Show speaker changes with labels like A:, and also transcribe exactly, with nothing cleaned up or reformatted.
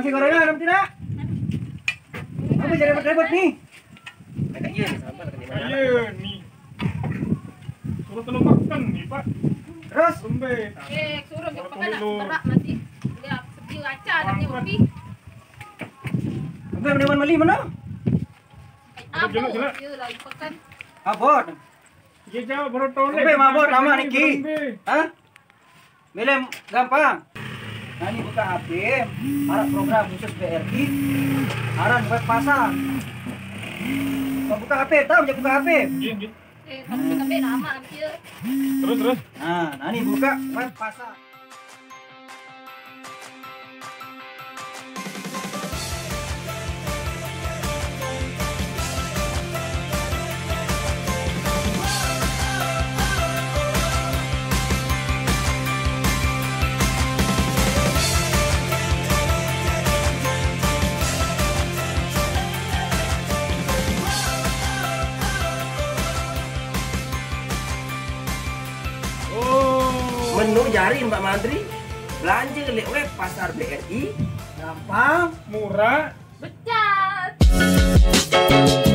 A: Masih gorengan apa tidak? Apa jadi ribet nih?
B: Agak iya nih sampah kan dimana?
C: Iya nih. Suruh tolong makan nih Pak.
A: Terus?
C: Lembe.
D: Eh, suruh jauh pakai nak berak nanti. Dia sedih aca dan dia kopi.
A: Apa yang mendingan beli mana?
D: Apa?
C: Jelek, jelek.
D: Dia lagi pakan.
A: Abot.
C: Iya jauh baru tolong.
A: Lembe mabot lama niki. Hah? Milih gampang. Nah ini buka H P, harap program khusus B R I, haran web pasar. Mau buka H P, tahu dia buka H P?
C: Iya, iya.
D: Eh, kamu kita beda nama dia.
C: Terus terus.
A: Nah, nah ini buka web pasar.
B: Menu jari Mbak Madri belanja lewat web pasar B R I
A: Gampang,
C: Murah.
D: Becat.